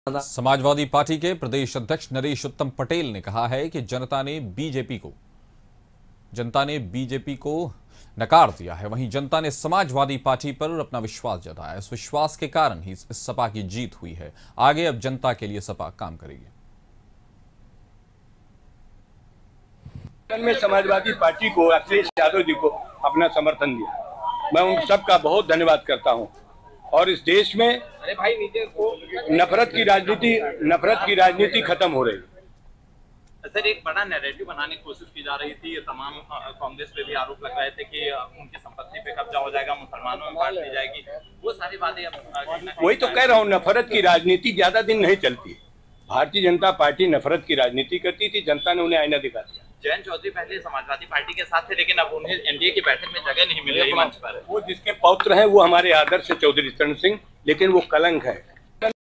Samajwadi party के प्रदेश अध्यक्ष नरेश उत्तम पटेल ने कहा है कि जनता ने बीजेपी को नकार दिया है। वहीं जनता ने समाजवादी पार्टी पर अपना विश्वास जताया। इस विश्वास के कारण ही इस सपा की जीत हुई है। आगे अब जनता के लिए सपा काम करेगी। में समाजवादी पार्टी को अखिलेश यादव जी को अपना समर्थन दिया। मैं उन सबका बहुत धन्यवाद करता हूं। और इस देश में नफरत की राजनीति खत्म हो रही है। सर, एक बड़ा नैरेटिव बनाने की कोशिश की जा रही थी। तमाम कांग्रेस पे भी आरोप लग रहे थे कि उनकी संपत्ति पे कब्जा हो जाएगा, मुसलमानों में बांट दी जाएगी। वो सारी बातें वही तो कह रहा हूँ, नफरत की राजनीति ज्यादा दिन नहीं चलती। भारतीय जनता पार्टी नफरत की राजनीति करती थी, जनता ने उन्हें आईना दिखा दिया। जयंत चौधरी पहले समाजवादी पार्टी के साथ थे, लेकिन अब उन्हें एनडीए की बैठक में जगह नहीं मिल रही मंच पर। वो जिसके पौत्र हैं वो हमारे आदर्श चौधरी चरण सिंह, लेकिन वो कलंक है।